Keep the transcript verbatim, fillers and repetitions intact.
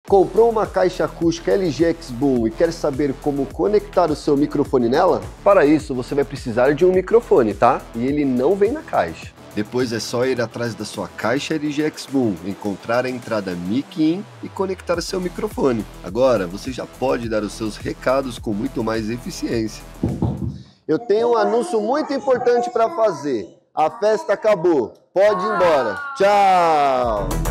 Comprou uma caixa acústica L G X-Boom e quer saber como conectar o seu microfone nela? Para isso, você vai precisar de um microfone, tá? E ele não vem na caixa. Depois é só ir atrás da sua caixa L G X-Boom, encontrar a entrada mic-in e conectar seu microfone. Agora, você já pode dar os seus recados com muito mais eficiência. Eu tenho um anúncio muito importante para fazer. A festa acabou. Pode ir embora. Tchau!